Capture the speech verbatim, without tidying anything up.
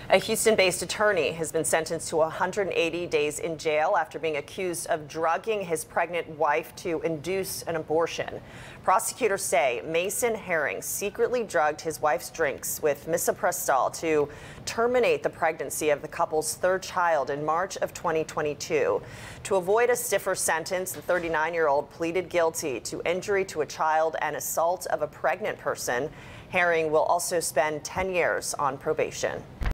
A Houston-based attorney has been sentenced to one hundred eighty days in jail after being accused of drugging his pregnant wife to induce an abortion. Prosecutors say Mason Herring secretly drugged his wife's drinks with misoprostol to terminate the pregnancy of the couple's third child in March of twenty twenty-two. To avoid a stiffer sentence, the thirty-nine-year-old pleaded guilty to injury to a child and assault of a pregnant person. Herring will also spend ten years on probation.